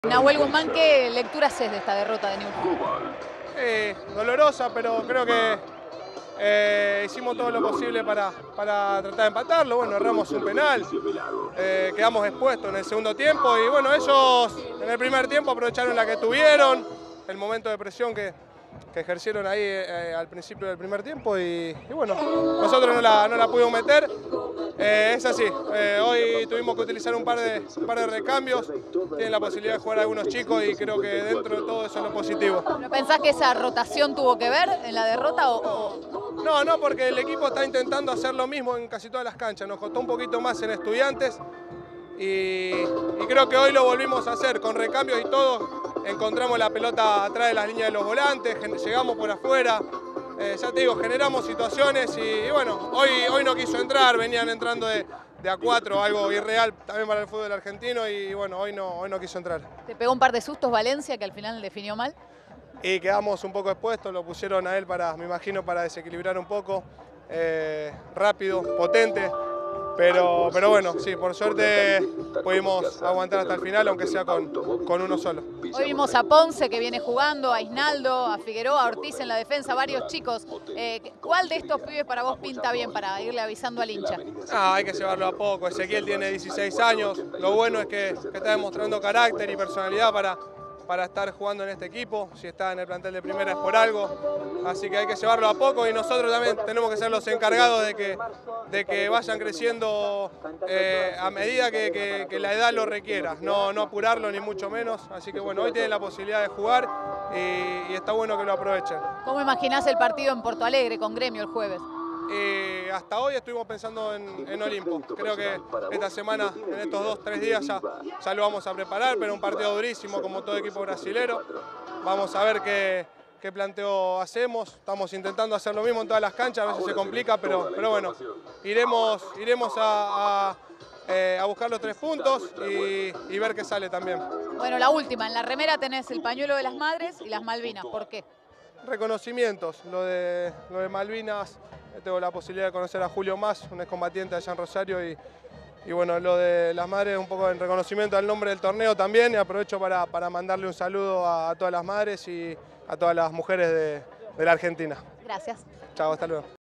Nahuel Guzmán, ¿qué lectura haces de esta derrota de Newell's? Dolorosa, pero creo que hicimos todo lo posible para tratar de empatarlo. Bueno, erramos un penal, quedamos expuestos en el segundo tiempo y bueno, ellos en el primer tiempo aprovecharon la que tuvieron, el momento de presión que ejercieron ahí al principio del primer tiempo y bueno, nosotros no la pudimos meter. Es así, hoy tuvimos que utilizar un par de recambios, tienen la posibilidad de jugar algunos chicos y creo que dentro de todo eso es lo positivo. ¿Pero pensás que esa rotación tuvo que ver en la derrota No, porque el equipo está intentando hacer lo mismo en casi todas las canchas, nos costó un poquito más en Estudiantes y creo que hoy lo volvimos a hacer, con recambios y todo, encontramos la pelota atrás de las líneas de los volantes, llegamos por afuera. Ya te digo, generamos situaciones y bueno, hoy no quiso entrar, venían entrando de a 4, algo irreal también para el fútbol argentino y bueno, hoy no quiso entrar. ¿Te pegó un par de sustos Valencia que al final definió mal? Y quedamos un poco expuestos, lo pusieron a él me imagino, para desequilibrar un poco, rápido, potente. Pero bueno, sí, por suerte pudimos aguantar hasta el final, aunque sea con uno solo. Hoy vimos a Ponce que viene jugando, a Isnaldo, a Figueroa, a Ortiz en la defensa, varios chicos. ¿Cuál de estos pibes para vos pinta bien para irle avisando al hincha? Hay que llevarlo a poco. Ezequiel tiene 16 años. Lo bueno es que está demostrando carácter y personalidad para estar jugando en este equipo. Si está en el plantel de primera es por algo. Así que hay que llevarlo a poco y nosotros también tenemos que ser los encargados de que vayan creciendo a medida que la edad lo requiera. No apurarlo ni mucho menos. Así que bueno, hoy tienen la posibilidad de jugar y está bueno que lo aprovechen. ¿Cómo imaginás el partido en Porto Alegre con Gremio el jueves? Hasta hoy estuvimos pensando en Olimpo. Creo que esta semana, en estos 2-3 días ya lo vamos a preparar, pero un partido durísimo como todo equipo brasilero. Vamos a ver qué planteo hacemos. Estamos intentando hacer lo mismo en todas las canchas, a veces se complica, pero bueno, iremos a buscar los 3 puntos y ver qué sale también. Bueno, la última, en la remera tenés el pañuelo de las madres y las Malvinas. ¿Por qué? Reconocimientos, lo de Malvinas. Tengo la posibilidad de conocer a Julio Mas, un excombatiente allá en Rosario y bueno, lo de las madres un poco en reconocimiento al nombre del torneo también y aprovecho para mandarle un saludo a todas las madres y a todas las mujeres de la Argentina. Gracias. Chao, hasta luego.